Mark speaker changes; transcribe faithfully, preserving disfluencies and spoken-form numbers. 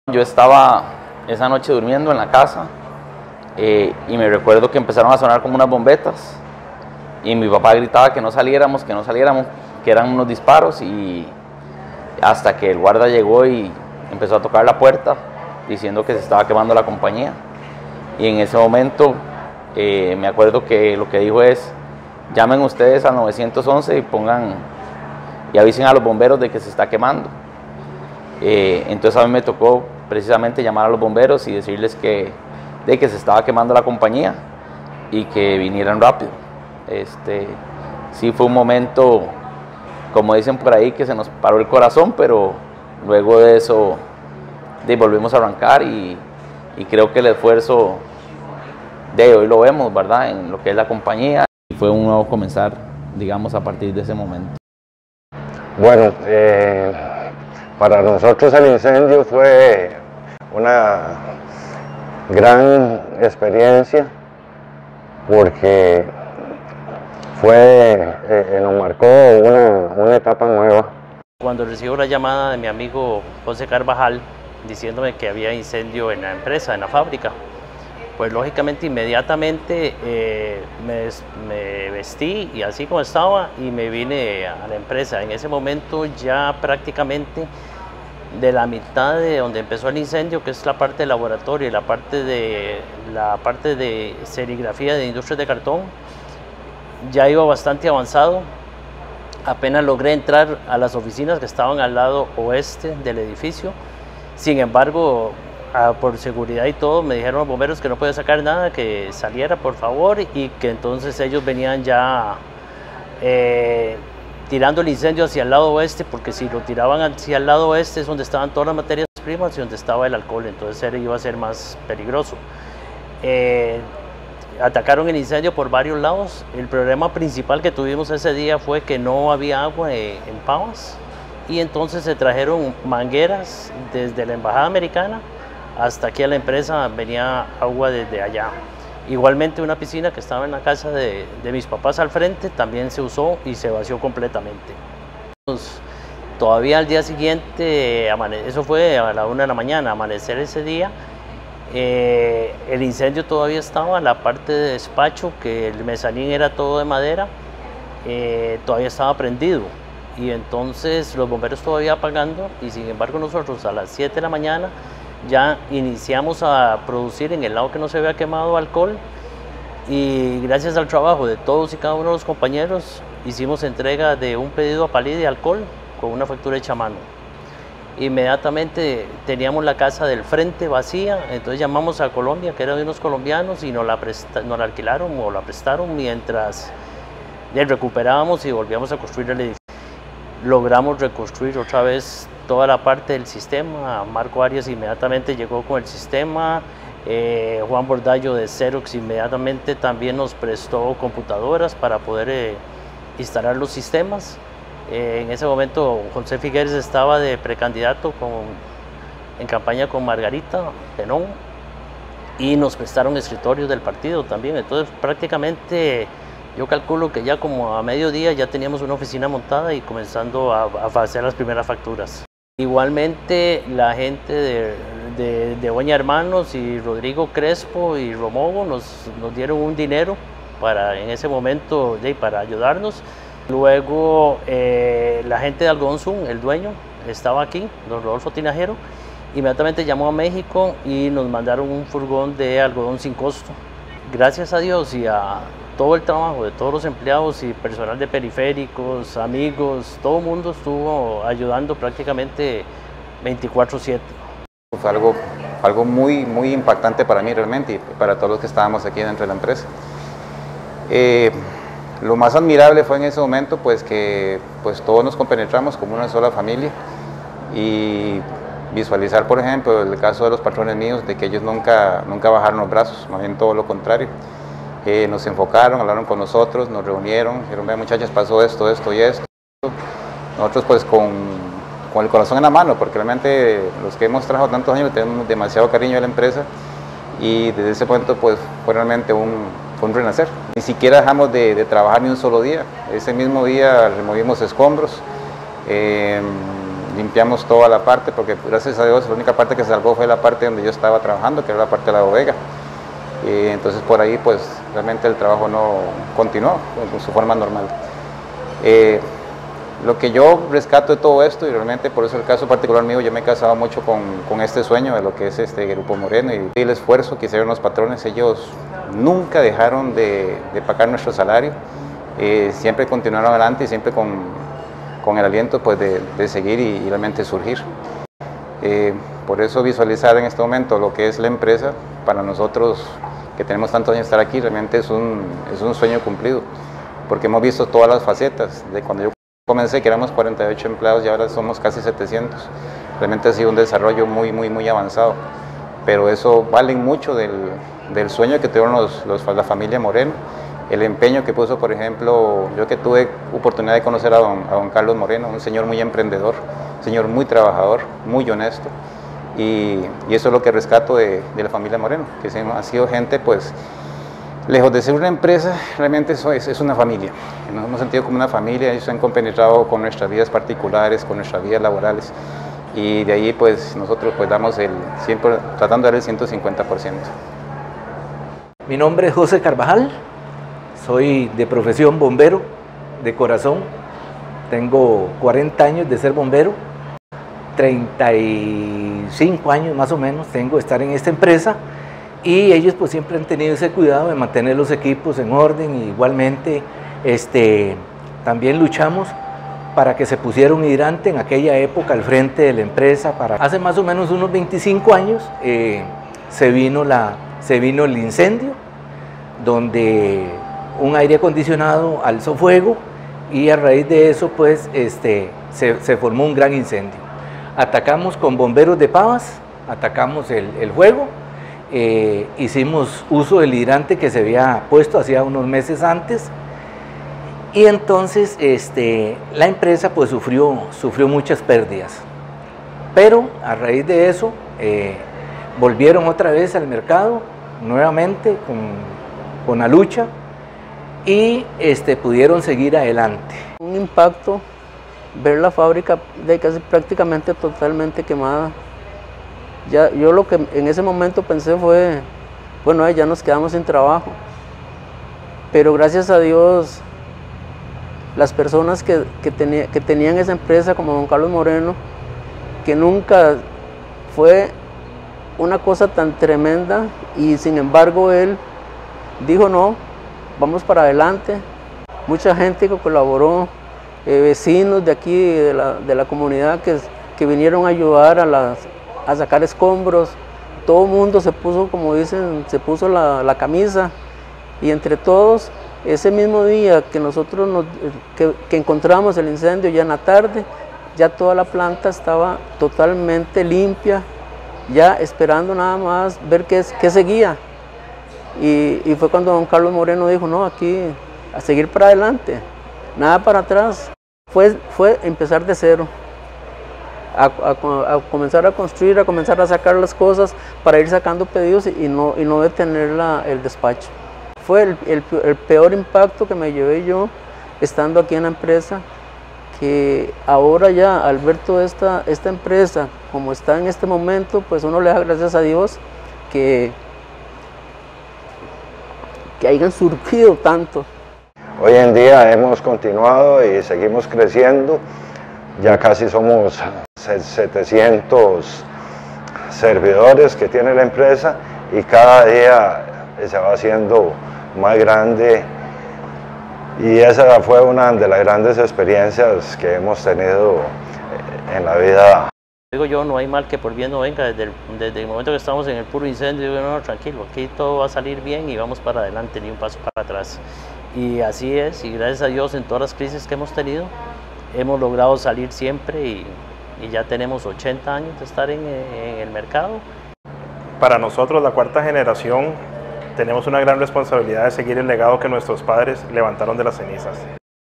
Speaker 1: Yo estaba esa noche durmiendo en la casa eh, y me recuerdo que empezaron a sonar como unas bombetas y mi papá gritaba que no saliéramos, que no saliéramos, que eran unos disparos, y hasta que el guarda llegó y empezó a tocar la puerta diciendo que se estaba quemando la compañía. Y en ese momento eh, me acuerdo que lo que dijo es: llamen ustedes al nueve once y pongan y avisen a los bomberos de que se está quemando. Eh, entonces a mí me tocó precisamente llamar a los bomberos y decirles que, de que se estaba quemando la compañía y que vinieran rápido. Este, sí fue un momento, como dicen por ahí, que se nos paró el corazón, pero luego de eso de, volvimos a arrancar y, y creo que el esfuerzo de hoy lo vemos, ¿verdad?, en lo que es la compañía. Y fue un nuevo comenzar, digamos, a partir de ese momento.
Speaker 2: Bueno, eh, para nosotros el incendio fue una gran experiencia porque fue, eh, nos marcó una, una etapa nueva.
Speaker 3: Cuando recibo la llamada de mi amigo José Carvajal diciéndome que había incendio en la empresa, en la fábrica, pues lógicamente inmediatamente eh, me, me vestí y así como estaba y me vine a la empresa. En ese momento ya prácticamente de la mitad de donde empezó el incendio, que es la parte de laboratorio y la parte de, la parte de serigrafía de industrias de cartón, ya iba bastante avanzado. Apenas logré entrar a las oficinas que estaban al lado oeste del edificio. Sin embargo, a, por seguridad y todo, me dijeron los bomberos que no podía sacar nada, que saliera por favor, y que entonces ellos venían ya eh, tirando el incendio hacia el lado oeste, porque si lo tiraban hacia el lado oeste es donde estaban todas las materias primas y donde estaba el alcohol, entonces era, iba a ser más peligroso. Eh, Atacaron el incendio por varios lados. El problema principal que tuvimos ese día fue que no había agua en Pavas, y entonces se trajeron mangueras desde la embajada americana hasta aquí a la empresa, venía agua desde allá. Igualmente una piscina que estaba en la casa de, de mis papás al frente también se usó y se vació completamente. Todavía al día siguiente, eso fue a la una de la mañana, amanecer ese día, Eh, el incendio todavía estaba, la parte de despacho, que el mezanín era todo de madera, eh, todavía estaba prendido, y entonces los bomberos todavía apagando, y sin embargo nosotros a las siete de la mañana ya iniciamos a producir en el lado que no se había quemado alcohol, y gracias al trabajo de todos y cada uno de los compañeros hicimos entrega de un pedido a Palí de alcohol con una factura hecha a mano. Inmediatamente teníamos la casa del frente vacía, entonces llamamos a Colombia, que era de unos colombianos, y nos la, presta, nos la alquilaron o la prestaron mientras ya recuperábamos y volvíamos a construir el edificio. Logramos reconstruir otra vez toda la parte del sistema. Marco Arias inmediatamente llegó con el sistema, eh, Juan Bordallo de Xerox inmediatamente también nos prestó computadoras para poder eh, instalar los sistemas. Eh, en ese momento José Figueres estaba de precandidato con, en campaña con Margarita Penón, y nos prestaron escritorios del partido también. Entonces prácticamente yo calculo que ya como a mediodía ya teníamos una oficina montada y comenzando a, a hacer las primeras facturas. Igualmente la gente de, de, de Oña Hermanos y Rodrigo Crespo y Romogo nos, nos dieron un dinero para, en ese momento, de, para ayudarnos. Luego eh, la gente de Algodón Zoom, el dueño, estaba aquí, don Rodolfo Tinajero, inmediatamente llamó a México y nos mandaron un furgón de algodón sin costo. Gracias a Dios y a todo el trabajo de todos los empleados y personal de periféricos, amigos, todo el mundo estuvo ayudando prácticamente veinticuatro siete.
Speaker 4: Fue algo, algo muy, muy impactante para mí realmente y para todos los que estábamos aquí dentro de la empresa. Eh, Lo más admirable fue en ese momento pues que pues, todos nos compenetramos como una sola familia, y visualizar, por ejemplo, el caso de los patrones míos, de que ellos nunca, nunca bajaron los brazos, más bien todo lo contrario. Eh, nos enfocaron, hablaron con nosotros, nos reunieron, dijeron: vean muchachos, pasó esto, esto y esto. Nosotros pues con, con el corazón en la mano, porque realmente los que hemos trabajado tantos años tenemos demasiado cariño a la empresa, y desde ese momento pues fue realmente un, fue un renacer. Ni siquiera dejamos de, de trabajar ni un solo día. Ese mismo día removimos escombros, eh, limpiamos toda la parte, porque gracias a Dios la única parte que se salvó fue la parte donde yo estaba trabajando, que era la parte de la bodega. Y entonces por ahí pues realmente el trabajo no continuó en su forma normal. Eh, lo que yo rescato de todo esto, y realmente por eso el caso particular mío, yo me he casado mucho con, con este sueño de lo que es este Grupo Moreno y el esfuerzo que hicieron los patrones. Ellos nunca dejaron de, de pagar nuestro salario, eh, siempre continuaron adelante y siempre con, con el aliento pues, de, de seguir y, y realmente surgir. Eh, por eso visualizar en este momento lo que es la empresa, para nosotros que tenemos tantos años de estar aquí, realmente es un, es un sueño cumplido, porque hemos visto todas las facetas, de cuando yo comencé que éramos cuarenta y ocho empleados y ahora somos casi setecientos. Realmente ha sido un desarrollo muy, muy, muy avanzado, pero eso vale mucho del, del sueño que tuvieron los, los, la familia Moreno, el empeño que puso, por ejemplo, yo que tuve oportunidad de conocer a don, a don Carlos Moreno, un señor muy emprendedor, un señor muy trabajador, muy honesto, y, y eso es lo que rescato de, de la familia Moreno, que ha sido gente, pues, lejos de ser una empresa, realmente eso es, es una familia. Nos hemos sentido como una familia, ellos se han compenetrado con nuestras vidas particulares, con nuestras vidas laborales, y de ahí pues nosotros pues damos el siempre tratando de dar el ciento cincuenta por ciento.
Speaker 5: Mi nombre es José Carvajal, soy de profesión bombero, de corazón, tengo cuarenta años de ser bombero, treinta y cinco años más o menos tengo de estar en esta empresa. Y ellos pues siempre han tenido ese cuidado de mantener los equipos en orden, y igualmente este, también luchamos para que se pusiera un hidrante en aquella época al frente de la empresa. Para... Hace más o menos unos veinticinco años eh, se, vino la, se vino el incendio, donde un aire acondicionado alzó fuego y a raíz de eso pues este, se, se formó un gran incendio. Atacamos con bomberos de Pavas, atacamos el, el fuego. Eh, hicimos uso del hidrante que se había puesto hacía unos meses antes, y entonces este, la empresa pues sufrió, sufrió muchas pérdidas, pero a raíz de eso eh, volvieron otra vez al mercado nuevamente con, con la lucha, y este, pudieron seguir adelante.
Speaker 6: Un impacto ver la fábrica de casi prácticamente totalmente quemada. Ya, yo lo que en ese momento pensé fue, bueno, ya nos quedamos sin trabajo, pero gracias a Dios, las personas que, que, tenía, que tenían esa empresa, como don Carlos Moreno, que nunca fue una cosa tan tremenda, y sin embargo él dijo no, vamos para adelante. Mucha gente que colaboró, eh, vecinos de aquí, de la, de la comunidad, que, que vinieron a ayudar a las a sacar escombros. Todo el mundo se puso, como dicen, se puso la, la camisa, y entre todos, ese mismo día que nosotros nos, que, que encontramos el incendio, ya en la tarde, ya toda la planta estaba totalmente limpia, ya esperando nada más ver qué, qué seguía. Y, y fue cuando don Carlos Moreno dijo, no, aquí a seguir para adelante, nada para atrás. Fue, fue empezar de cero. A, a, a comenzar a construir, a comenzar a sacar las cosas para ir sacando pedidos y no, y no detener la, el despacho. Fue el, el, el peor impacto que me llevé yo estando aquí en la empresa, que ahora ya al ver toda esta, esta empresa como está en este momento, pues uno le da gracias a Dios que, que hayan surgido tanto.
Speaker 2: Hoy en día hemos continuado y seguimos creciendo. Ya casi somos setecientos servidores que tiene la empresa, y cada día se va haciendo más grande, y esa fue una de las grandes experiencias que hemos tenido en la vida.
Speaker 3: Digo yo, no hay mal que por bien no venga. Desde el, desde el momento que estamos en el puro incendio, digo, no, tranquilo, aquí todo va a salir bien y vamos para adelante, ni un paso para atrás. Y así es, y gracias a Dios en todas las crisis que hemos tenido, hemos logrado salir siempre, y, y ya tenemos ochenta años de estar en, en el mercado.
Speaker 7: Para nosotros, la cuarta generación, tenemos una gran responsabilidad de seguir el legado que nuestros padres levantaron de las cenizas.